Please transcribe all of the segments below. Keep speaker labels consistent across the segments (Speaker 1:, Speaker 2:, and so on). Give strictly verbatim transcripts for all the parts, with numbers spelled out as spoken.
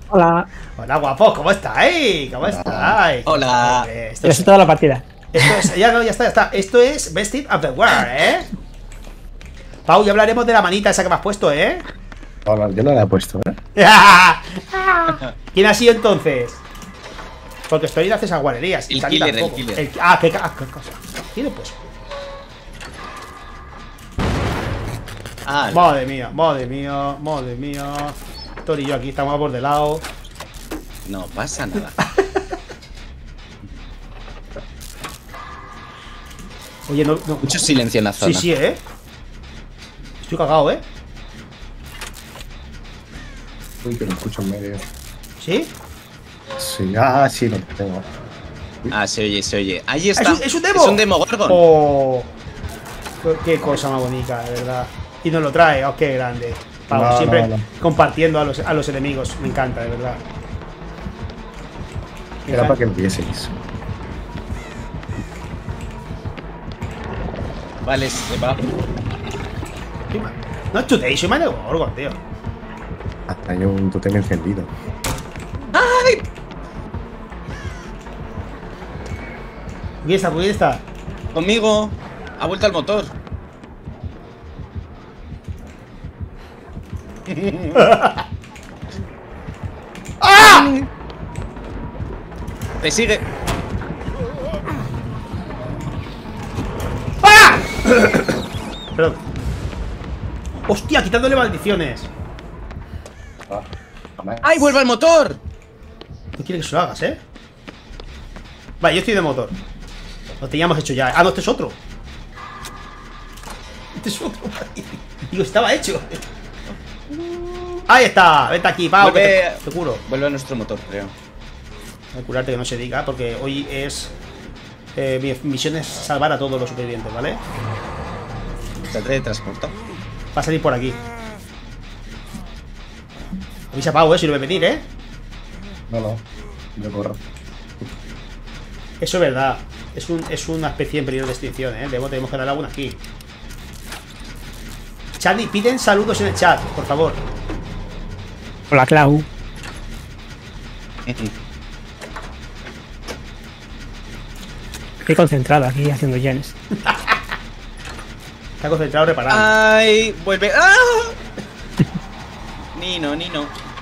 Speaker 1: Hola.
Speaker 2: Hola, guapos, ¿cómo estáis? ¿Cómo estáis?
Speaker 3: Hola.
Speaker 2: Esto
Speaker 1: Ya
Speaker 2: es,
Speaker 1: es toda la partida.
Speaker 2: esto es, ya no, ya está, ya está. Esto es Vested of the World, ¿eh? Pau, ya hablaremos de la manita esa que me has puesto, ¿eh?
Speaker 4: Hola, yo no la he puesto, ¿eh?
Speaker 2: ¿Quién ha sido entonces? Porque estoy en hace esas guarrerías.
Speaker 3: El
Speaker 2: Cani
Speaker 3: killer, el
Speaker 2: tampoco.
Speaker 3: killer.
Speaker 2: El- ah, qué, ca- qué cosa. ¿Quién le he puesto?
Speaker 3: Ah,
Speaker 2: Madre mía, madre mía, madre mía. Tori y yo aquí estamos por de lado.
Speaker 3: no pasa nada.
Speaker 2: Oye, no, no.
Speaker 3: Mucho silencio en la
Speaker 2: Sí,
Speaker 3: zona.
Speaker 2: sí, ¿eh? Estoy cagado, ¿eh?
Speaker 4: Uy, que lo escucho en medio.
Speaker 2: ¿Sí?
Speaker 4: Sí, ah, sí, lo tengo.
Speaker 3: Ah, se oye, se oye. Ahí
Speaker 2: ¿Es
Speaker 3: está.
Speaker 2: un, es un demo?
Speaker 3: Es un demo Gorgon.
Speaker 2: Oh, qué cosa más bonita, de verdad. Y nos lo trae, oh, qué grande. Pau,
Speaker 4: No,
Speaker 2: siempre
Speaker 4: no, no.
Speaker 2: compartiendo a los, a los enemigos. Me encanta, de verdad. Me
Speaker 4: Era
Speaker 2: encanta.
Speaker 4: para que empieseis.
Speaker 3: Vale, se va.
Speaker 2: Soy ma- No chutéis, soy más de Gorgon, tío.
Speaker 4: Hasta hay un totem encendido.
Speaker 2: ¿Quién está? ¿Quién está?
Speaker 3: Conmigo. Ha vuelto al motor.
Speaker 2: ¡Ah!
Speaker 3: Te sigue.
Speaker 2: ¡Ah! Perdón. Hostia, quitándole maldiciones.
Speaker 4: Ah, jamás.
Speaker 3: ¡Ay, vuelve al motor!
Speaker 2: No quiere que se lo hagas, ¿eh? Vale, yo estoy de motor. Lo teníamos hecho ya. Ah, no, este es otro. Este es otro. Digo, estaba hecho. Ahí está. Vente aquí, Pau. que
Speaker 3: Vuelve-
Speaker 2: te, te curo.
Speaker 3: Vuelve a nuestro motor, creo.
Speaker 2: Voy a curarte que no se diga, porque hoy es... eh, mi misión es salvar a todos los supervivientes, ¿vale?
Speaker 3: Se teletransporta.
Speaker 2: Va a salir por aquí. Avisa a Pau, eh, si lo ve venir, ¿eh?
Speaker 4: No, no. Yo corro.
Speaker 2: Eso es verdad. Es, un, es una especie en peligro de extinción, ¿eh? Debo, tenemos que dar alguna aquí. Charlie, piden saludos en el chat, por favor.
Speaker 1: Hola, Clau. Estoy concentrado aquí haciendo yenes.
Speaker 2: Está concentrado reparando.
Speaker 3: ¡Ay! ¡Vuelve! ¡Ah! Nino, Nino.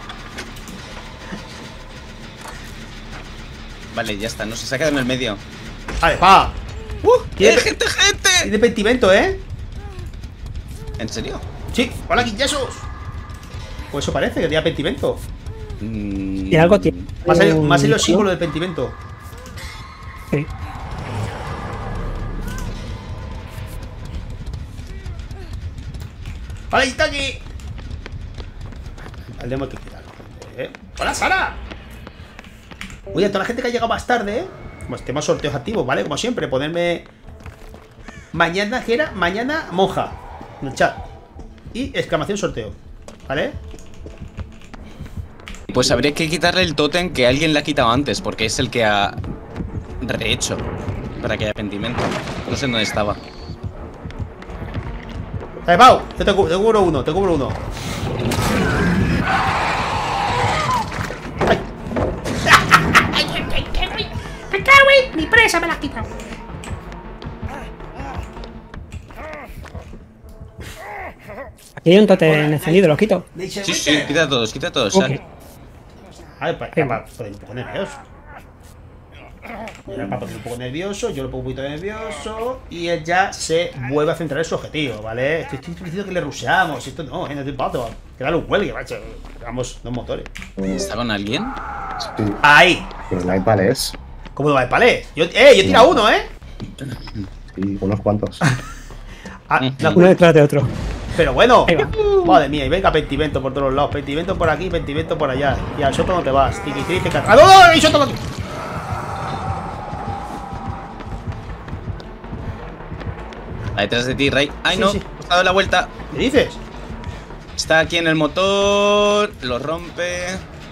Speaker 3: Vale, ya está. No se ha quedado en el medio.
Speaker 2: Vale, pa.
Speaker 3: ¡Uh!
Speaker 2: ¿Tiene-
Speaker 3: ¡Eh, gente, gente!
Speaker 2: Tiene pentimento, ¿eh?
Speaker 3: ¿En serio?
Speaker 2: Sí. Hola, Quinyesos. Pues eso parece, que tenía pentimento.
Speaker 3: Mm,
Speaker 1: Y algo tiene.
Speaker 2: Me ha salido, me ha salido el
Speaker 1: ¿no?
Speaker 2: símbolo del pentimento.
Speaker 1: Sí.
Speaker 2: ¡Hola, Itaki! Al demo hay que quitarlo. ¿eh? ¡Hola, Sara! Oye, a toda la gente que ha llegado más tarde, ¿eh? Pues tenemos sorteos activos, ¿vale? Como siempre, ponerme... Mañana, ¿qué era? Mañana, monja. En el chat. Y exclamación sorteo. ¿Vale?
Speaker 3: Pues habría que quitarle el tótem que alguien le ha quitado antes, porque es el que ha rehecho para que haya pentimento. No sé dónde estaba.
Speaker 2: Dale, Pau, yo te, cu- te cubro uno, te cubro uno. ¡Ay!
Speaker 5: ¡Me cago en mi presa! Me la has quitado.
Speaker 1: Aquí hay un totem encendido, lo quito.
Speaker 3: Sí, sí, quita todos, quita todos.
Speaker 1: Ok.
Speaker 3: sal.
Speaker 2: A ver, para, para poner un poco nervioso. Era para poner un poco nervioso, yo lo pongo un poquito nervioso y él ya se vuelve a centrar en su objetivo, ¿vale? Estoy, estoy diciendo que le rusheamos, esto no, eh, no te importa, que dale un huelgue, macho. Vamos, dos motores.
Speaker 3: ¿Está con alguien?
Speaker 4: Sí,
Speaker 2: ¡Ahí!
Speaker 4: pero no hay palés.
Speaker 2: ¿Cómo no va el palé? Yo, ¡Eh! Yo he tirado uno, ¿eh?
Speaker 4: Sí, unos cuantos.
Speaker 2: Ah, la
Speaker 1: Uno detrás de otro.
Speaker 2: Pero bueno,
Speaker 1: Ahí va.
Speaker 2: madre mía, y venga pentimento por todos lados, pentimento por aquí, pentimento por allá. Y al sótano te vas, tiki tiki cat. ¡Ah, no, no! ¡Hay sótano aquí!
Speaker 3: Va detrás de ti, Rey. ¡Ay,
Speaker 2: Sí,
Speaker 3: no!
Speaker 2: sí.
Speaker 3: Has dado la vuelta.
Speaker 2: ¿Qué dices?
Speaker 3: Está aquí en el motor. Lo rompe.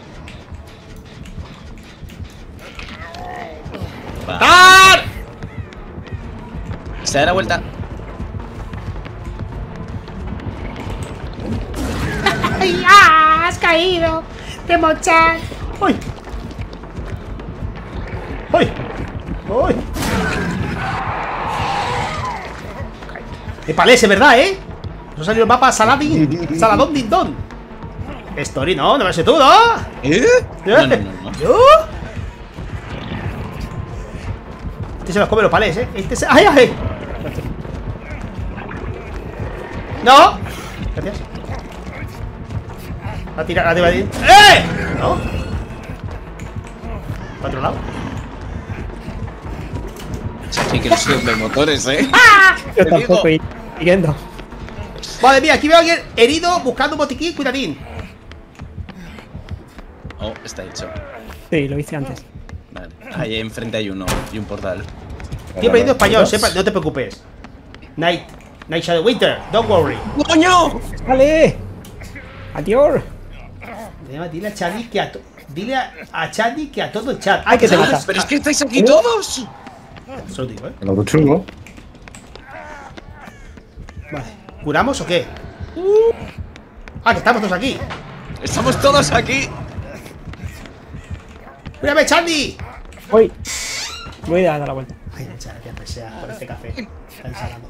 Speaker 3: Va.
Speaker 2: ¡Ah!
Speaker 3: Se da la vuelta.
Speaker 5: ¡Ay, ah! ¡Has caído! Demochat.
Speaker 2: ¡Uy! ¡Uy! ¡Uy! ¡Qué palés, es verdad, eh! Nos ha salido el mapa Saladin. Saladón Din Don. Story, no, no me sé tú, ¿no?
Speaker 3: ¿Eh? No, no, no, no.
Speaker 2: ¿Yo? Este se los come los palés, eh. Este se. ¡Ay, ay! ¡No! Gracias. A tirar, a tirar. ¡Eh! ¿No? ¿Para otro lado?
Speaker 3: Sí, que no soy de motores, eh.
Speaker 1: Yo
Speaker 3: Te
Speaker 1: tampoco
Speaker 3: digo.
Speaker 1: ir siguiendo.
Speaker 2: Madre mía, aquí veo a alguien herido buscando un botiquín, cuidadín.
Speaker 3: Oh, está hecho.
Speaker 1: Sí, lo hice antes.
Speaker 3: Vale. Ahí enfrente hay uno y un portal.
Speaker 2: Estoy aprendiendo español, sepa, no te preocupes. Night, Night Shadow Winter, don't worry.
Speaker 3: ¡Coño!
Speaker 1: ¡Vale! ¡Adiós!
Speaker 2: Dile a Chadi que a to- Dile a, a Chadi que a todo el chat.
Speaker 1: ¡Ay, que te mata!
Speaker 3: Pero es que estáis aquí todos.
Speaker 2: Solo digo, eh.
Speaker 4: El autochungo.
Speaker 2: Vale. ¿Curamos o qué? Ah, que estamos todos aquí.
Speaker 3: Estamos todos aquí.
Speaker 2: ¡Mírame, Chadi!
Speaker 1: ¡Uy! Voy a dar la vuelta.
Speaker 2: Ay, muchas gracias, sea por este café. Está ensalando.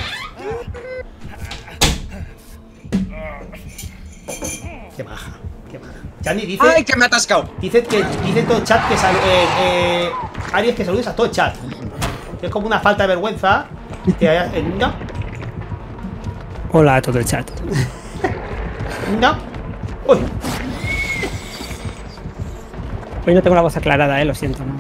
Speaker 2: Qué maja, qué maja. Chani dice.
Speaker 3: ¡Ay, que me ha atascado!
Speaker 2: Dice que dice todo el chat que sal, eh, eh, Aries que saludes a todo el chat. Que es como una falta de vergüenza que haya. Eh, no,
Speaker 1: Hola a todo el chat.
Speaker 2: no. Uy,
Speaker 1: Hoy no tengo la voz aclarada, eh, lo siento. ¿No?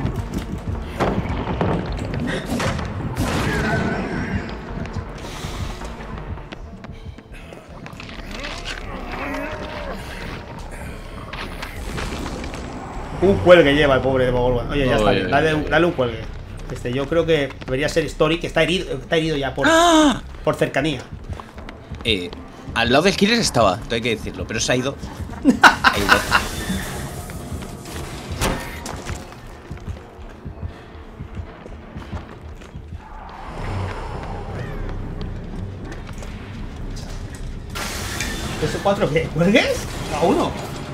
Speaker 2: un cuelgue lleva el pobre de Mogolwan. Oye, ya está
Speaker 3: Oye,
Speaker 2: bien. Dale,
Speaker 3: oye,
Speaker 2: un- dale un cuelgue. Este, yo creo que debería ser Story, que está herido, está herido ya por,
Speaker 3: ¡Ah!
Speaker 2: por cercanía.
Speaker 3: Eh, al lado del killer estaba, tengo que decirlo, pero se ha ido. Ha ido.
Speaker 2: ¿Esos cuatro qué? ¿Cuelgues? A uno.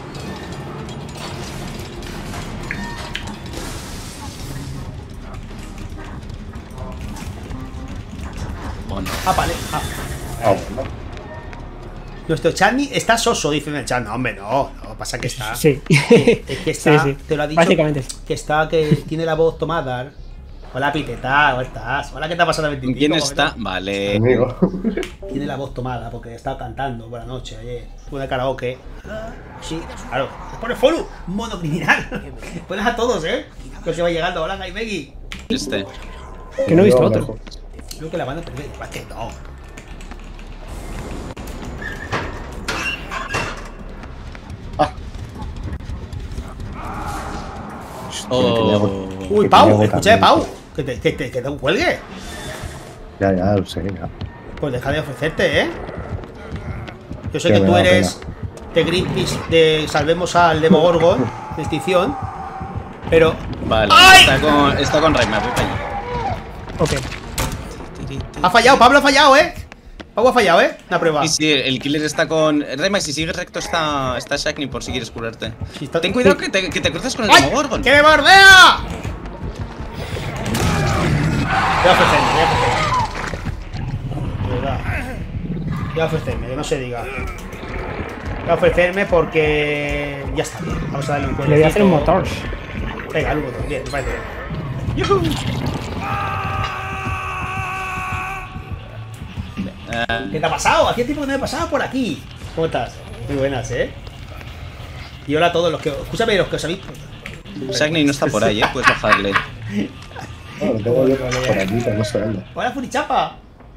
Speaker 3: Bueno,
Speaker 2: Ah, vale. Ah.
Speaker 4: Ah, bueno.
Speaker 2: Nuestro Chani está soso, dice en el chat. No, hombre, no. No, pasa que está.
Speaker 1: Sí.
Speaker 2: Es que está.
Speaker 1: Sí, sí.
Speaker 2: Te lo ha dicho.
Speaker 1: Básicamente sí.
Speaker 2: Que está, que tiene la voz tomada. Hola, Piteta, ¿cómo estás? Hola, ¿qué te ha pasado,
Speaker 3: ¿con
Speaker 2: Ventitito?
Speaker 3: quién está? Vale.
Speaker 4: Conmigo.
Speaker 2: Tiene la voz tomada porque estaba cantando por la noche ayer. Estuve de karaoke. Sí, claro. Pone follow, mono criminal. Pones a todos, ¿eh? Lo que va llegando. Hola, Guy Meggy.
Speaker 3: Este.
Speaker 1: Que no he visto
Speaker 4: Yo,
Speaker 1: otro.
Speaker 4: mejor.
Speaker 2: Creo que la van a perder. Igual que no.
Speaker 3: Oh.
Speaker 2: Uy,
Speaker 4: Que
Speaker 2: Pau,
Speaker 4: tenía
Speaker 2: escucha,
Speaker 4: agotamiento.
Speaker 2: Pau. Que te, que te, que te un cuelgue.
Speaker 4: Ya, ya, lo sé, ya.
Speaker 2: Pues deja de ofrecerte, ¿eh? Yo sé
Speaker 4: Que
Speaker 2: que
Speaker 4: me
Speaker 2: tú
Speaker 4: da
Speaker 2: eres de Greenpeace, de Salvemos al Demogorgon, de extinción. Pero.
Speaker 3: Vale,
Speaker 2: ¡Ay!
Speaker 3: está con, está con Rayma, voy para allí.
Speaker 1: Ok.
Speaker 2: Ha fallado, Pablo ha fallado, ¿eh? Pablo ha fallado, ¿eh? Una prueba.
Speaker 3: Y si el killer está con. Rayma, si sigues recto está, está Shakni por si quieres curarte.
Speaker 2: Si está-
Speaker 3: Ten cuidado que te, que te cruces con el
Speaker 2: ¡Ay!
Speaker 3: Demogorgon.
Speaker 2: ¡Que me bordea! Voy a ofrecerme, voy a ofrecerme. De verdad. Voy a ofrecerme, que no se diga. Voy a ofrecerme porque. Ya está bien. Vamos a darle un
Speaker 1: Le voy a hacer un
Speaker 2: cuerpecito.
Speaker 1: motor.
Speaker 2: Venga, un motor, bien, me parece bien.
Speaker 3: Eh,
Speaker 2: ¿Qué te ha pasado? Hacía tiempo que no me pasaba por aquí. ¿Cómo estás? Muy buenas, ¿eh? Y hola a todos los que. Escúchame, los que os habéis.
Speaker 3: Shakni no está por ahí, eh. Puedes bajarle.
Speaker 4: No, lo tengo yo por aquí, pero no sé dónde.
Speaker 2: ¡Hola, Furichapa!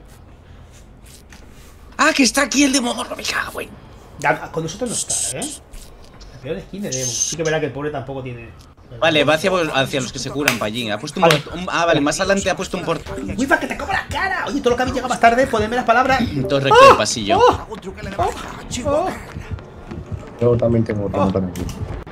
Speaker 3: ¡Ah, que está aquí el Demogorgon! Me cago en.
Speaker 2: Ya, con nosotros no está, ¿eh? La peor skin de Demo. Sí que verá que el pobre tampoco tiene.
Speaker 3: Vale, va hacia, hacia los que se curan para allí. Ha puesto un,
Speaker 2: Vale.
Speaker 3: port- un- Ah, vale, más adelante ha puesto un portal.
Speaker 2: ¡Uy, para que te coma la cara! Oye, todo lo que habéis llegado más tarde, ponedme las palabras.
Speaker 3: Todo recto del pasillo.
Speaker 2: ¡Oh! ¡Oh! ¡Oh!
Speaker 4: Yo también tengo otro montón aquí.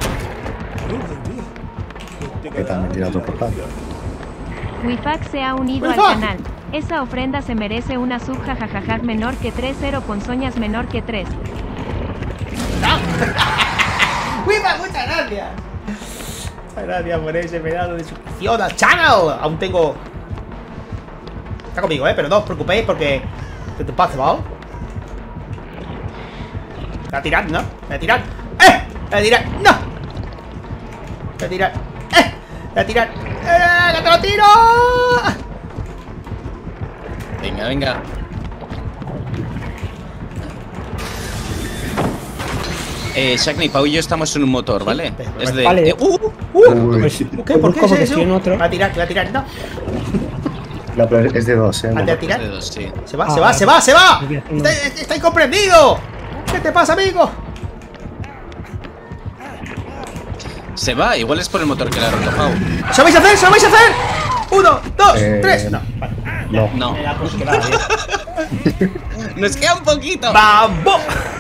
Speaker 4: Que también tira otro portal.
Speaker 6: Wifax se ha unido al
Speaker 2: Wifax.
Speaker 6: canal. Esa ofrenda se merece una sub jajajaja menor que tres, cero ponzoñas menor que tres.
Speaker 2: ¡Wifa, Muchas gracias. Muchas gracias por ese pedazo de suscripción al channel. Aún tengo... Está conmigo, eh, pero no os preocupéis porque... ¿Qué te pasa, ¿va? Me va a tirar, ¿no? Me va a tirar. ¡Eh! Me va a tirar, ¡no! Me va a tirar. ¡Eh! Me va a tirar. ¡Eh! ¡Que te lo tiro!
Speaker 3: Venga, venga. Eh, Shagni, Pau y yo estamos en un motor, ¿vale?
Speaker 2: Sí,
Speaker 3: Es de...
Speaker 1: vale.
Speaker 3: eh, uh,
Speaker 2: ¡Uh!
Speaker 4: Uy.
Speaker 1: Pues,
Speaker 2: ¿Qué?
Speaker 1: pues
Speaker 2: ¿Por qué
Speaker 1: busco
Speaker 2: es
Speaker 1: porque
Speaker 2: eso?
Speaker 1: estoy en otro.
Speaker 2: Me va a tirar, me va a tirar, no.
Speaker 4: No, pero es de dos, eh.
Speaker 2: Ande a tirar.
Speaker 3: de dos, sí.
Speaker 2: Se va,
Speaker 1: Ah,
Speaker 2: se va,
Speaker 1: vale.
Speaker 2: se va, se va.
Speaker 1: Estoy haciendo-
Speaker 2: Está, está incomprendido. ¿Qué te pasa, amigo?
Speaker 3: Se va, igual es por el motor que le ha roto Pau.
Speaker 2: ¿Se lo vais a hacer? ¿Se lo vais a hacer? Uno, dos,
Speaker 4: Eh,
Speaker 2: tres. No, vale.
Speaker 4: No.
Speaker 3: No.
Speaker 2: Ya, pues que nada, bien.
Speaker 3: Nos queda un poquito.
Speaker 2: ¡Vamos!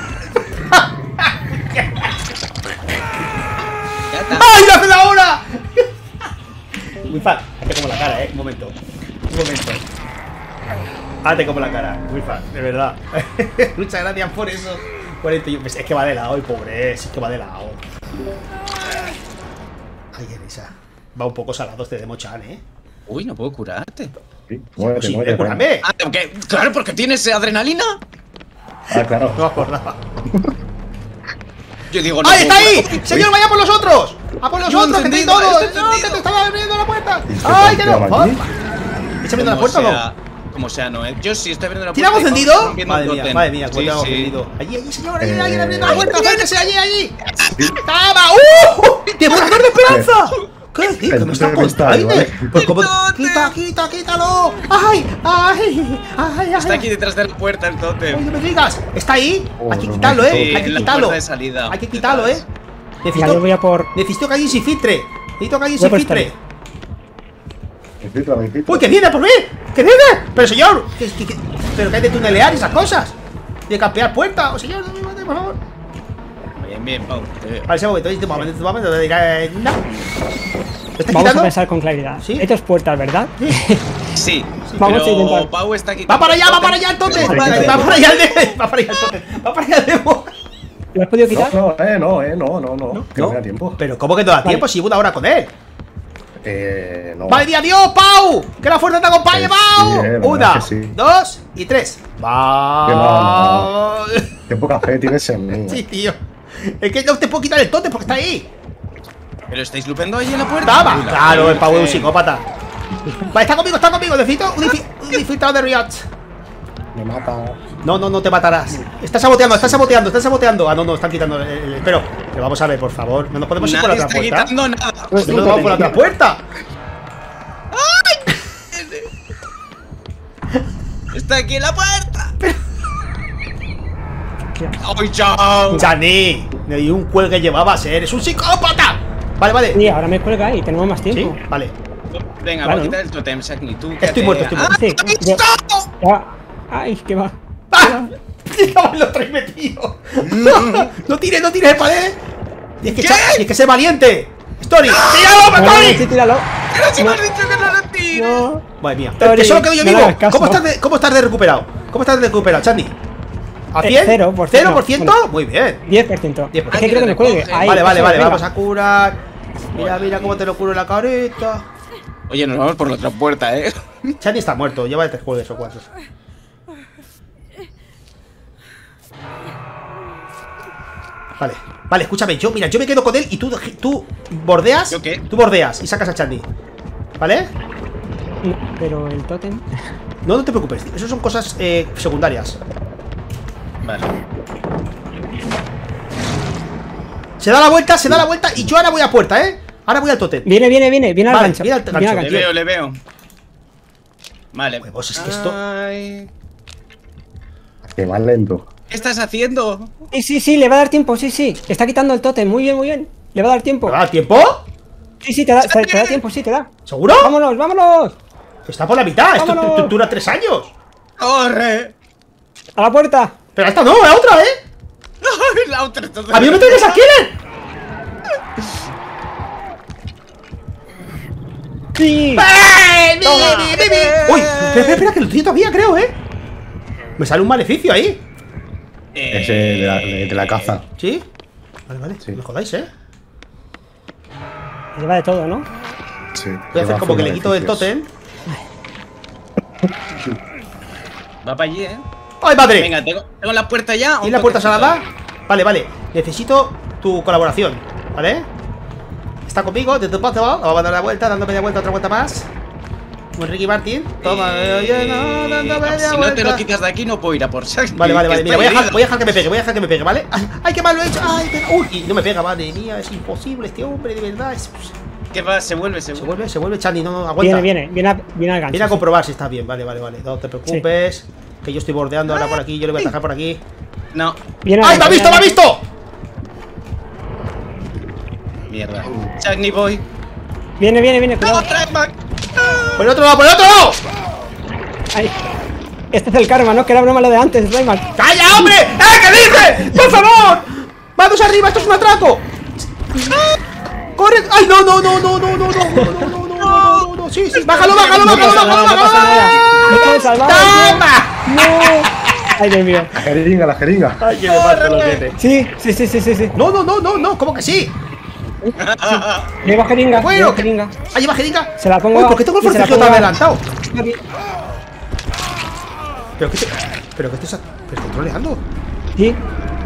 Speaker 3: Ya está.
Speaker 2: ¡Ay, la hace la hora! Muy fan. Hazte como la cara, eh. Un momento. Un momento. Hazte como la cara. Muy fan, de verdad. Muchas gracias por eso. cuarenta y uno. Es que va de lado, el pobre. Es que va de lado. Ay, qué risa. Va un poco salado este de Mochan, eh.
Speaker 3: Uy, no puedo curarte.
Speaker 4: Sí, muévete,
Speaker 2: Sí,
Speaker 4: muévete.
Speaker 2: eh, cúrame.
Speaker 3: Ah, ¿qué? Claro, porque tienes adrenalina.
Speaker 4: Ah, claro.
Speaker 2: No me acordaba.
Speaker 3: Yo digo, no
Speaker 2: ¡Ahí está
Speaker 3: puedo
Speaker 2: ahí!
Speaker 3: curarte.
Speaker 2: ¡Señor, vaya por los otros! ¡A por los
Speaker 3: Yo
Speaker 2: otros, que tenéis
Speaker 3: encendido,
Speaker 2: todos!
Speaker 3: estoy
Speaker 2: ¡No, que
Speaker 3: encendido.
Speaker 2: te estaba abriendo la puerta!
Speaker 4: ¿Y este
Speaker 2: ¡Ay, que no!
Speaker 4: llama aquí?
Speaker 2: ¿Estás abriendo la
Speaker 3: Como
Speaker 2: puerta o no?
Speaker 3: sea- Como sea, no, eh. Yo sí estoy abriendo la puerta.
Speaker 2: ¿Tiramos
Speaker 3: y Pau
Speaker 2: encendido?
Speaker 3: está rompiendo
Speaker 2: Madre
Speaker 3: el
Speaker 2: mía,
Speaker 3: tótem.
Speaker 2: madre mía,
Speaker 3: Sí,
Speaker 2: cuánto hemos
Speaker 3: sí.
Speaker 2: encendido. Allí, allí, señor, allí,
Speaker 4: Eh,
Speaker 2: allí, abriendo la
Speaker 3: ¡ay,
Speaker 2: puerta,
Speaker 3: viene!
Speaker 2: acérquese, allí, allí. ¡Toma! ¡Uh! ¡Devorador de esperanza! ¿Qué? ¿Qué? ¿Que me está
Speaker 4: Entonces, está ahí,
Speaker 2: container?
Speaker 4: ¿vale?
Speaker 2: Pues como...
Speaker 3: ¡Tótem!
Speaker 2: ¡Quita, quita, quítalo! ¡Ay, ay, ay, ay!
Speaker 3: Está aquí detrás de la puerta el
Speaker 2: ¡Uy,
Speaker 3: tótem.
Speaker 2: no me digas! ¡Está ahí!
Speaker 4: Oh,
Speaker 2: Hay que
Speaker 4: no,
Speaker 2: quitarlo,
Speaker 4: no,
Speaker 2: eh.
Speaker 3: Sí,
Speaker 2: Hay que
Speaker 3: en la
Speaker 2: quitarlo.
Speaker 3: puerta de salida.
Speaker 2: Hay que quitarlo, eh.
Speaker 3: Detrás.
Speaker 1: Ya yo
Speaker 2: Necesito,
Speaker 1: voy a por.
Speaker 2: necesito que alguien se filtre. Necesito que alguien
Speaker 1: Voy
Speaker 2: se
Speaker 1: por
Speaker 2: filtre.
Speaker 1: esta.
Speaker 4: Me filtra, me filtra.
Speaker 2: ¡Uy, que viene por mí! ¡Que viene! Pero señor, que, que, que- pero que hay de tunelear y esas cosas. De campear puertas. Oh, señor, no me mate, por favor.
Speaker 3: Bien, bien, Pau. te veo.
Speaker 2: Vale, ese momento, este momento, este momento. Te diré, no. ¿Lo estás
Speaker 1: Vamos a
Speaker 2: quitando?
Speaker 1: pensar con claridad.
Speaker 2: ¿Sí?
Speaker 1: Hay dos puertas, ¿verdad?
Speaker 3: Sí,
Speaker 1: Vamos a
Speaker 3: pero
Speaker 1: intentar.
Speaker 3: Pau está aquí.
Speaker 2: ¡Va para allá, va para allá el tótem!
Speaker 4: Sí,
Speaker 2: ¡Va
Speaker 4: sí, sí.
Speaker 2: para allá el de... ¡Va para allá el tótem! ¡Va para allá el demo!
Speaker 1: ¿Lo has podido quitar?
Speaker 4: No, no, eh, no, eh, no, no, no. Que no me da tiempo.
Speaker 2: Pero ¿cómo que te da
Speaker 1: Vale.
Speaker 2: tiempo si llevo una hora con él?
Speaker 4: Eh, no.
Speaker 2: ¡Vale, adiós, Pau! ¡Que la fuerza te acompañe,
Speaker 4: Eh, sí,
Speaker 2: Pau!
Speaker 4: eh, la verdad
Speaker 2: Una,
Speaker 4: es que sí.
Speaker 2: dos y tres. ¡Va!
Speaker 4: Que no, Qué poca fe tienes en mí.
Speaker 2: Sí, tío. Es que no te puedo quitar el tótem porque está ahí.
Speaker 3: ¿Pero estáis lupeando ahí en la puerta?
Speaker 2: ¡Tama!
Speaker 3: Uy, la
Speaker 2: Claro, el Pau es un
Speaker 3: Virgen.
Speaker 2: psicópata. Vale, está conmigo, está conmigo. Necesito un, infi- un infiltrado de Riot.
Speaker 4: Me mata.
Speaker 2: No, no, no te matarás. Está saboteando, está saboteando, está saboteando. Ah, no, no, están quitando el, el- Pero, pero vamos a ver, por favor. No nos podemos ir por la
Speaker 3: Nadie
Speaker 2: otra
Speaker 3: está
Speaker 2: puerta.
Speaker 3: quitando nada.
Speaker 2: No nos vamos por la otra puerta.
Speaker 3: Está aquí en la puerta. ¡Ay, chao!
Speaker 2: Chani, ni un cuelgue llevabas, ¿eh? Eres un psicópata. Vale, vale.
Speaker 1: Sí, ahora me cuelga y tenemos más
Speaker 2: Sí,
Speaker 1: tiempo.
Speaker 2: vale.
Speaker 3: Venga,
Speaker 1: Claro.
Speaker 3: voy a quitar el totem, Shagni. Tú
Speaker 2: Estoy
Speaker 3: quédate-
Speaker 2: muerto, estoy muerto.
Speaker 1: Sí,
Speaker 3: ¡Ah,
Speaker 1: yo-
Speaker 3: esto!
Speaker 1: ya. Ay, qué va.
Speaker 2: ¡Ah! Estaban los tres metidos. No tires, no tires el pared. Y es que,
Speaker 3: ¿Qué?
Speaker 2: cha- y es que sé valiente. Story, tíralo,
Speaker 1: No, no, sí,
Speaker 2: Story.
Speaker 1: tíralo.
Speaker 3: ¡Pero si me has dicho que no lo tires!
Speaker 1: No.
Speaker 2: Madre mía.
Speaker 1: Story,
Speaker 2: Que solo quedo yo
Speaker 1: no le
Speaker 2: vivo.
Speaker 1: hagas caso.
Speaker 2: ¿Cómo estás de, cómo estás de recuperado? ¿Cómo estás de recuperado, Chani? ¿A
Speaker 1: Eh,
Speaker 2: cien?
Speaker 1: cero por
Speaker 2: ¿Cero
Speaker 1: ciento.
Speaker 2: por ciento?
Speaker 1: Bueno.
Speaker 2: Muy bien.
Speaker 1: diez por ciento.
Speaker 2: diez por
Speaker 1: Es
Speaker 2: ciento.
Speaker 1: que creo que me cuelgue.
Speaker 3: Recoge.
Speaker 1: Ahí,
Speaker 2: Vale, vale,
Speaker 1: eso,
Speaker 2: vale.
Speaker 1: venga.
Speaker 2: Vamos a curar. Mira, mira cómo te lo curo en la careta.
Speaker 3: Oye, nos vamos por la otra puerta, ¿eh?
Speaker 2: Chani está muerto. Lleva tres juegos o cuatro. Vale, vale, escúchame, yo, mira, yo me quedo con él y tú, tú bordeas.
Speaker 3: ¿Yo qué?
Speaker 2: Tú bordeas y sacas a Chani. ¿Vale?
Speaker 1: No, pero el tótem.
Speaker 2: No, no te preocupes, eso son cosas eh, secundarias.
Speaker 3: Vale.
Speaker 2: Se da la vuelta, se da la vuelta y yo ahora voy a puerta, ¿eh? Ahora voy al tótem.
Speaker 1: Viene, viene, viene. Viene al
Speaker 2: Vale,
Speaker 1: gancho.
Speaker 2: viene al
Speaker 1: Viene al
Speaker 2: gancho.
Speaker 3: Le
Speaker 1: gancho.
Speaker 3: veo, le veo. Vale.
Speaker 2: Huevos, es que esto-
Speaker 3: Ay.
Speaker 4: Que más lento.
Speaker 3: ¿Qué estás haciendo?
Speaker 1: Sí, sí, sí, le va a dar tiempo. Sí, sí. Está quitando el tótem. Muy bien, muy bien. Le va a dar tiempo.
Speaker 2: ¿Me va a dar tiempo?
Speaker 1: Sí, sí, te da, te, te da tiempo, sí, te da.
Speaker 2: ¿Seguro?
Speaker 1: Vámonos, vámonos.
Speaker 2: Está por la mitad, esto
Speaker 1: Vámonos.
Speaker 2: tu- tu- dura tres años.
Speaker 3: ¡Corre!
Speaker 1: A la puerta.
Speaker 2: Pero esta no, la otra, ¿eh?
Speaker 3: Ay, la otra está
Speaker 2: ¡A mí no me traes a Killer!
Speaker 1: Sí.
Speaker 2: ¡Eh! ¡Mi,
Speaker 3: Toma.
Speaker 2: mi, mi, mi! ¡Uy! Espera, espera, espera, que lo tiene todavía, creo, ¿eh? Me sale un maleficio ahí.
Speaker 3: Eh,
Speaker 4: Ese de la, de, de la caza.
Speaker 2: ¿Sí? Vale, vale,
Speaker 4: Sí.
Speaker 2: no me jodáis, ¿eh?
Speaker 1: Lleva de todo, ¿no?
Speaker 4: Sí.
Speaker 2: Voy a hacer como que le quito el tótem.
Speaker 3: Va para allí, ¿eh?
Speaker 2: ¡Ay, madre!
Speaker 3: Venga, tengo, tengo la puerta ya.
Speaker 2: ¿Y la puerta salada? Vale, vale. Necesito tu colaboración, ¿vale? Está conmigo, de tu paso. Vamos a dar la vuelta, dando media vuelta, otra vuelta más. Como Ricky Martin. Toma,
Speaker 3: Eh,
Speaker 2: oye, no, dando media
Speaker 3: si no
Speaker 2: vuelta.
Speaker 3: te lo quitas de aquí, no puedo ir a por Shaggy.
Speaker 2: Vale, vale,
Speaker 3: que
Speaker 2: vale. Mira,
Speaker 3: estoy
Speaker 2: voy a, dejar,
Speaker 3: herido.
Speaker 2: voy a dejar que me pegue, voy a dejar que me pegue, ¿vale? ¡Ay, ay qué mal lo he hecho! ¡Ay, qué- uy! Y no me pega, madre mía, es imposible este hombre, de verdad. Es-
Speaker 3: ¿Qué va? Se vuelve, se
Speaker 2: Se
Speaker 3: vuelve.
Speaker 2: vuelve, se vuelve, Chani, no, no, aguanta.
Speaker 1: Viene, viene, viene, a, viene al gancho.
Speaker 2: Viene a
Speaker 1: sí.
Speaker 2: comprobar si está bien, vale, vale, vale. No te preocupes. Que yo estoy bordeando ahora por aquí, yo le voy a atajar por aquí.
Speaker 3: No,
Speaker 1: Viene al
Speaker 2: ¡Ay, me ha
Speaker 1: gancho,
Speaker 2: visto, me ha
Speaker 1: viene
Speaker 2: visto!
Speaker 3: mierda. Shaggy boy.
Speaker 1: al- Viene, viene, viene, cuidado.
Speaker 3: ¡No, trackback!
Speaker 2: ¡Por el otro lado, por el otro lado!
Speaker 1: Ahí. Este es el karma, ¿no? Que era broma lo de antes, Rayman.
Speaker 2: ¡Calla, hombre! ¡Eh, qué dices! ¡Por favor! ¡Manos arriba! ¡Esto es un atraco! ¡Corre! ¡Ay, no, no, no, no, no, no, no, no, no, no, no, no, no, no! ¡Sí, sí! ¡Bájalo, bájalo,
Speaker 1: No
Speaker 2: bájalo,
Speaker 1: pasa
Speaker 2: bájalo,
Speaker 1: nada, no pasa nada. No
Speaker 2: bájalo!
Speaker 1: puedes salvar.
Speaker 2: ¡Toma!
Speaker 1: No. Ay, Dios mío.
Speaker 4: La jeringa, la jeringa.
Speaker 2: ¡Ay, que me parto los dientes!
Speaker 1: Sí, sí, sí, sí, sí, sí.
Speaker 2: No, no, no, no, no, ¿cómo que sí?
Speaker 1: Lleva jeringa,
Speaker 2: Bueno,
Speaker 1: lleva
Speaker 2: que-
Speaker 1: jeringa.
Speaker 2: ¿Ah, lleva jeringa?
Speaker 1: Se la pongo.
Speaker 2: Uy, ¿por qué tengo el
Speaker 1: y se la
Speaker 2: forcejeo tan
Speaker 1: pongo a-
Speaker 2: adelantado?
Speaker 1: Aquí.
Speaker 2: ¿Pero qué te... ¿Pero qué estás... ¿Pero estoy troleando?
Speaker 1: Sí.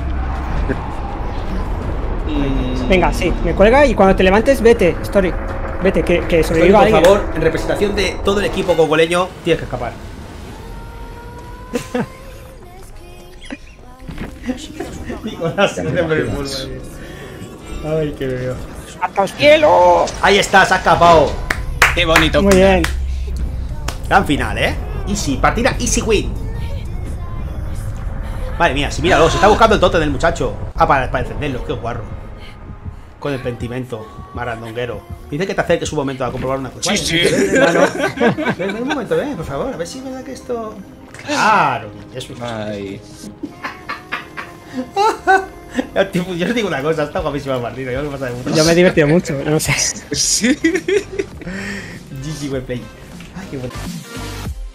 Speaker 1: Venga, sí, me cuelga y cuando te levantes, vete, Story. Vete, que, que sobreviva
Speaker 2: Por
Speaker 1: alguien.
Speaker 2: favor, en representación de todo el equipo congoleño, tienes que escapar. Nicolás, no te preocupes. Ay, qué veo.
Speaker 1: ¡Hasta el cielo!
Speaker 2: Ahí está, se ha escapado.
Speaker 3: Qué bonito.
Speaker 1: Muy bien.
Speaker 2: Gran final, ¿eh? Easy, partida easy win. Madre mía, si míralo, se está buscando el tote del muchacho. Ah, para, para encenderlo, qué guarro. Con el pentimento, marandonguero. Dice que te acerques un momento a comprobar una cosa.
Speaker 3: Sí,
Speaker 2: Vale,
Speaker 3: sí.
Speaker 2: ven, hermano. Ven, ven un momento, ven, por favor, a ver si es verdad que esto. Claro, eso es.
Speaker 3: Ay.
Speaker 2: Tipo, yo os digo una cosa, está guapísima partida, yo me pasa de mucho.
Speaker 1: Yo me he divertido mucho, no sé.
Speaker 3: Sí.
Speaker 2: G G, buen play. Ay, qué bueno.